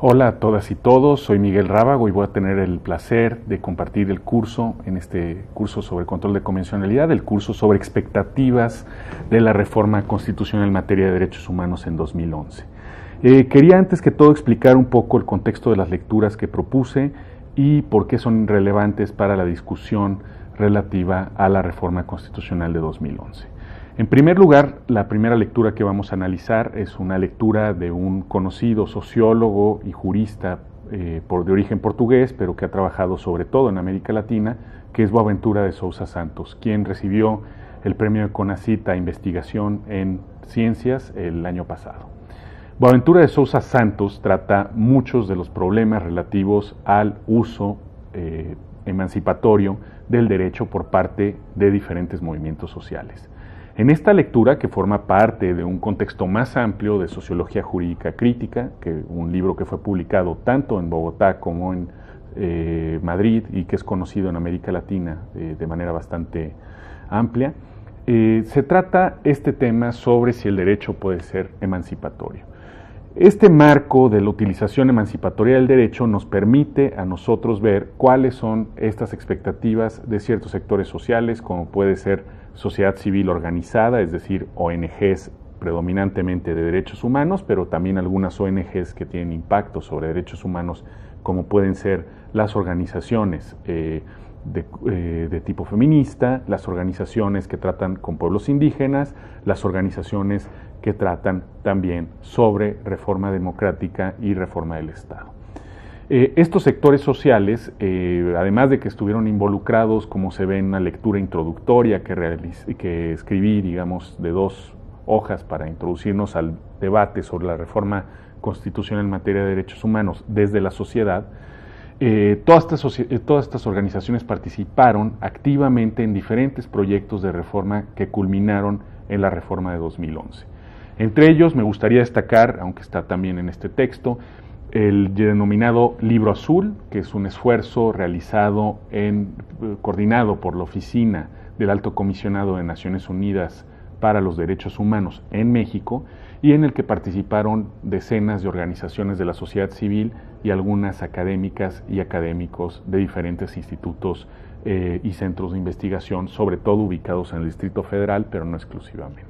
Hola a todas y todos, soy Miguel Rábago y voy a tener el placer de compartir el curso, en este curso sobre control de convencionalidad, el curso sobre expectativas de la reforma constitucional en materia de derechos humanos en 2011. Quería antes que todo explicar un poco el contexto de las lecturas que propuse y por qué son relevantes para la discusión relativa a la reforma constitucional de 2011. En primer lugar, la primera lectura que vamos a analizar es una lectura de un conocido sociólogo y jurista de origen portugués, pero que ha trabajado sobre todo en América Latina, que es Boaventura de Sousa Santos, quien recibió el premio CONACYT a investigación en ciencias el año pasado. Boaventura de Sousa Santos trata muchos de los problemas relativos al uso emancipatorio del derecho por parte de diferentes movimientos sociales. En esta lectura, que forma parte de un contexto más amplio de sociología jurídica crítica, que un libro que fue publicado tanto en Bogotá como en Madrid y que es conocido en América Latina de manera bastante amplia, se trata este tema sobre si el derecho puede ser emancipatorio. Este marco de la utilización emancipatoria del derecho nos permite a nosotros ver cuáles son estas expectativas de ciertos sectores sociales, como puede ser sociedad civil organizada, es decir, ONGs predominantemente de derechos humanos, pero también algunas ONGs que tienen impacto sobre derechos humanos, como pueden ser las organizaciones de tipo feminista, las organizaciones que tratan con pueblos indígenas, las organizaciones que tratan también sobre reforma democrática y reforma del Estado. Estos sectores sociales, además de que estuvieron involucrados, como se ve en una lectura introductoria que escribí, digamos, de 2 hojas para introducirnos al debate sobre la reforma constitucional en materia de derechos humanos desde la sociedad, todas estas organizaciones participaron activamente en diferentes proyectos de reforma que culminaron en la reforma de 2011. Entre ellos me gustaría destacar, aunque está también en este texto, el denominado Libro Azul, que es un esfuerzo realizado coordinado por la Oficina del Alto Comisionado de Naciones Unidas para los Derechos Humanos en México, y en el que participaron decenas de organizaciones de la sociedad civil y algunas académicas y académicos de diferentes institutos y centros de investigación, sobre todo ubicados en el Distrito Federal, pero no exclusivamente.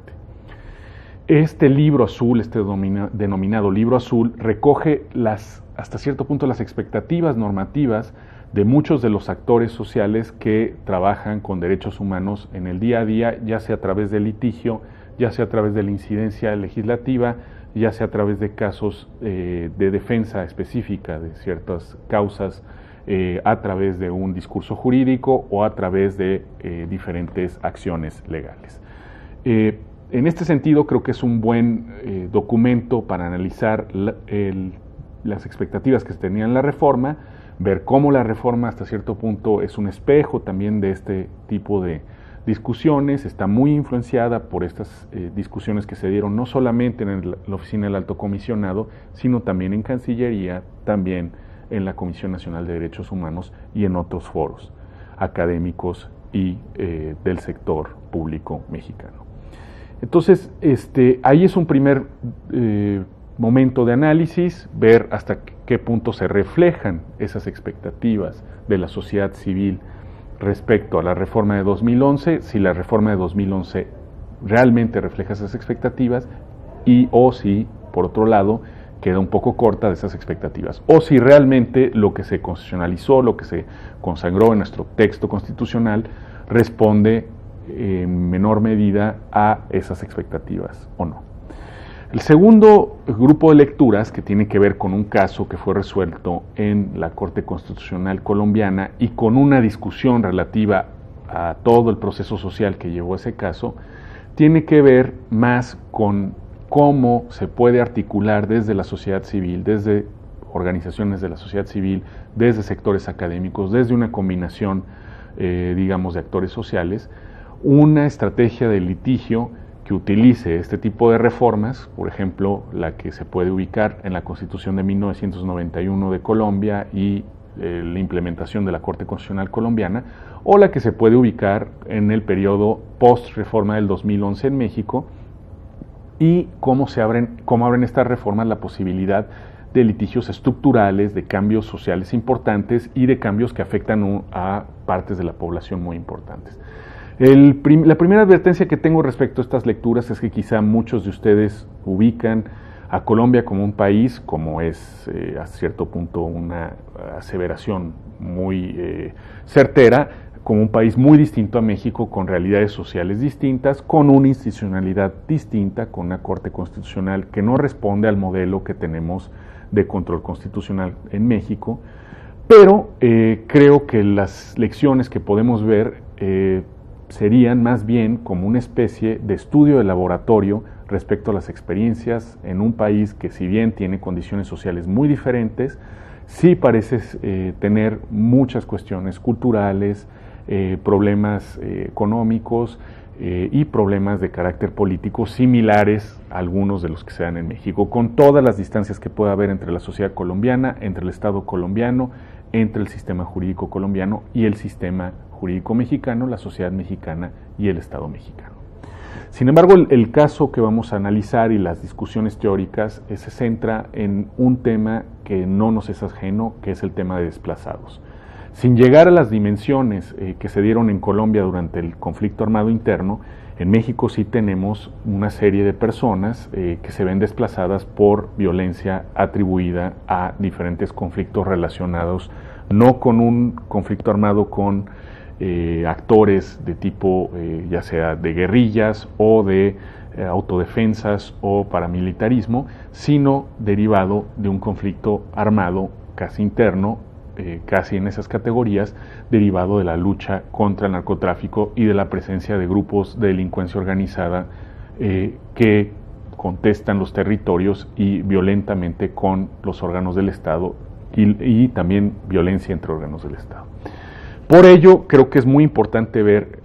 Este libro azul, denominado Libro Azul, recoge hasta cierto punto las expectativas normativas de muchos de los actores sociales que trabajan con derechos humanos en el día a día, ya sea a través del litigio, ya sea a través de la incidencia legislativa, ya sea a través de casos de defensa específica de ciertas causas, a través de un discurso jurídico o a través de diferentes acciones legales. En este sentido, creo que es un buen documento para analizar las expectativas que se tenían en la reforma, ver cómo la reforma hasta cierto punto es un espejo también de este tipo de discusiones, está muy influenciada por estas discusiones que se dieron no solamente en la Oficina del Alto Comisionado, sino también en Cancillería, también en la Comisión Nacional de Derechos Humanos y en otros foros académicos y del sector público mexicano. Entonces, ahí es un primer momento de análisis, ver hasta qué punto se reflejan esas expectativas de la sociedad civil respecto a la reforma de 2011, si la reforma de 2011 realmente refleja esas expectativas o si, por otro lado, queda un poco corta de esas expectativas, o si realmente lo que se constitucionalizó, lo que se consagró en nuestro texto constitucional, responde en menor medida a esas expectativas o no. El segundo grupo de lecturas, que tiene que ver con un caso que fue resuelto en la Corte Constitucional colombiana y con una discusión relativa a todo el proceso social que llevó ese caso, tiene que ver más con cómo se puede articular desde la sociedad civil, desde organizaciones de la sociedad civil, desde sectores académicos, desde una combinación, digamos, de actores sociales, una estrategia de litigio que utilice este tipo de reformas, por ejemplo, la que se puede ubicar en la Constitución de 1991 de Colombia y la implementación de la Corte Constitucional colombiana, o la que se puede ubicar en el periodo post-reforma del 2011 en México, y cómo abren estas reformas la posibilidad de litigios estructurales, de cambios sociales importantes y de cambios que afectan a partes de la población muy importantes. La primera advertencia que tengo respecto a estas lecturas es que quizá muchos de ustedes ubican a Colombia como un país, como es a cierto punto una aseveración muy certera, como un país muy distinto a México, con realidades sociales distintas, con una institucionalidad distinta, con una Corte Constitucional que no responde al modelo que tenemos de control constitucional en México, pero creo que las lecciones que podemos ver serían más bien como una especie de estudio de laboratorio respecto a las experiencias en un país que, si bien tiene condiciones sociales muy diferentes, sí parece tener muchas cuestiones culturales, problemas económicos y problemas de carácter político similares a algunos de los que se dan en México, con todas las distancias que pueda haber entre la sociedad colombiana, entre el Estado colombiano, entre el sistema jurídico colombiano y el sistema jurídico mexicano, la sociedad mexicana y el Estado mexicano. Sin embargo, el caso que vamos a analizar y las discusiones teóricas se centra en un tema que no nos es ajeno, que es el tema de desplazados. Sin llegar a las dimensiones que se dieron en Colombia durante el conflicto armado interno, en México sí tenemos una serie de personas que se ven desplazadas por violencia atribuida a diferentes conflictos relacionados, no con un conflicto armado con actores de tipo ya sea de guerrillas o de autodefensas o paramilitarismo, sino derivado de un conflicto armado casi interno, casi en esas categorías, derivado de la lucha contra el narcotráfico y de la presencia de grupos de delincuencia organizada que contestan los territorios y violentamente con los órganos del Estado y también violencia entre órganos del Estado. Por ello, creo que es muy importante ver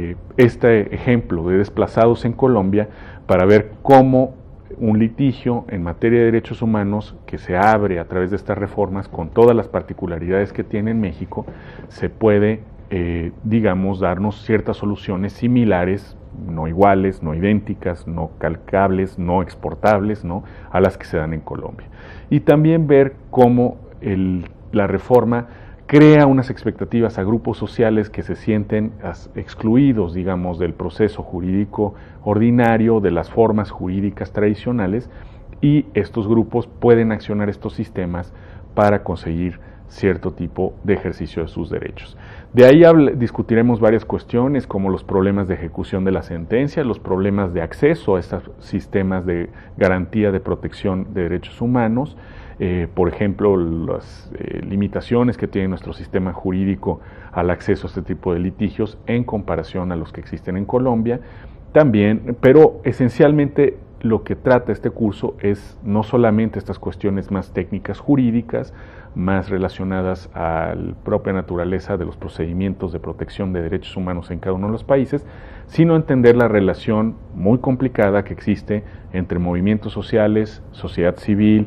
este ejemplo de desplazados en Colombia para ver cómo un litigio en materia de derechos humanos que se abre a través de estas reformas con todas las particularidades que tiene en México, se puede, digamos, darnos ciertas soluciones similares, no iguales, no idénticas, no calcables, no exportables, ¿no?, a las que se dan en Colombia. Y también ver cómo la reforma crea unas expectativas a grupos sociales que se sienten excluidos, digamos, del proceso jurídico ordinario, de las formas jurídicas tradicionales, y estos grupos pueden accionar estos sistemas para conseguir cierto tipo de ejercicio de sus derechos. De ahí discutiremos varias cuestiones como los problemas de ejecución de la sentencia, los problemas de acceso a estos sistemas de garantía de protección de derechos humanos, por ejemplo, las limitaciones que tiene nuestro sistema jurídico al acceso a este tipo de litigios en comparación a los que existen en Colombia. También, pero esencialmente lo que trata este curso es no solamente estas cuestiones más técnicas jurídicas, más relacionadas a la propia naturaleza de los procedimientos de protección de derechos humanos en cada uno de los países, sino entender la relación muy complicada que existe entre movimientos sociales, sociedad civil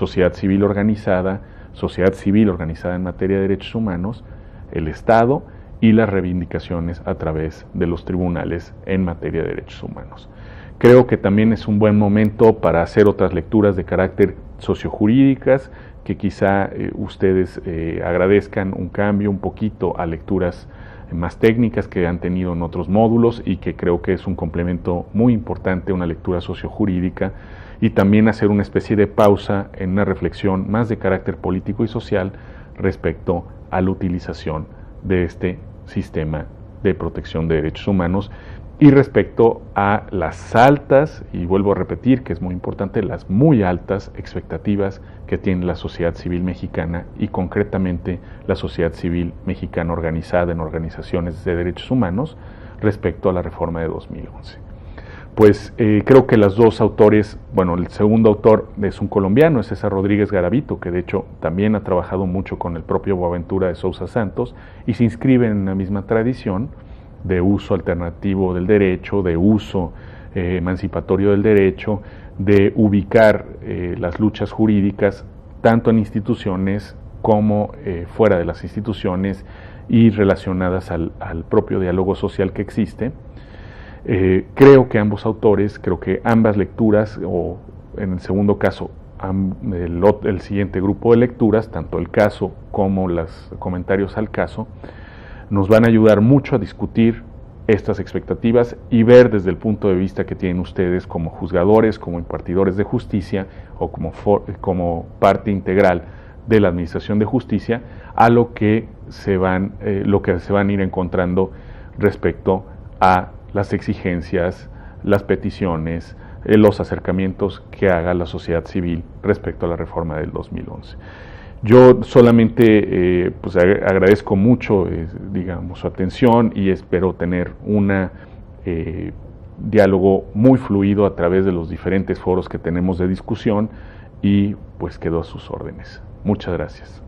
organizada en materia de derechos humanos, el Estado y las reivindicaciones a través de los tribunales en materia de derechos humanos. Creo que también es un buen momento para hacer otras lecturas de carácter sociojurídicas, que quizá ustedes agradezcan un cambio un poquito a lecturas más técnicas que han tenido en otros módulos y que creo que es un complemento muy importante, una lectura sociojurídica, y también hacer una especie de pausa en una reflexión más de carácter político y social respecto a la utilización de este sistema de protección de derechos humanos y respecto a las altas, y vuelvo a repetir que es muy importante, las muy altas expectativas que tiene la sociedad civil mexicana y concretamente la sociedad civil mexicana organizada en organizaciones de derechos humanos respecto a la reforma de 2011. Pues creo que los dos autores, bueno, el segundo autor es un colombiano, es César Rodríguez Garavito, que de hecho también ha trabajado mucho con el propio Boaventura de Sousa Santos y se inscribe en la misma tradición de uso alternativo del derecho, de uso emancipatorio del derecho, de ubicar las luchas jurídicas tanto en instituciones como fuera de las instituciones y relacionadas al propio diálogo social que existe. Creo que ambos autores, creo que ambas lecturas, o en el segundo caso, el siguiente grupo de lecturas, tanto el caso como los comentarios al caso, nos van a ayudar mucho a discutir estas expectativas y ver desde el punto de vista que tienen ustedes como juzgadores, como impartidores de justicia o como parte integral de la administración de justicia, a lo que se van a ir encontrando respecto a las exigencias, las peticiones, los acercamientos que haga la sociedad civil respecto a la reforma del 2011. Yo solamente pues agradezco mucho digamos, su atención y espero tener un diálogo muy fluido a través de los diferentes foros que tenemos de discusión y pues quedo a sus órdenes. Muchas gracias.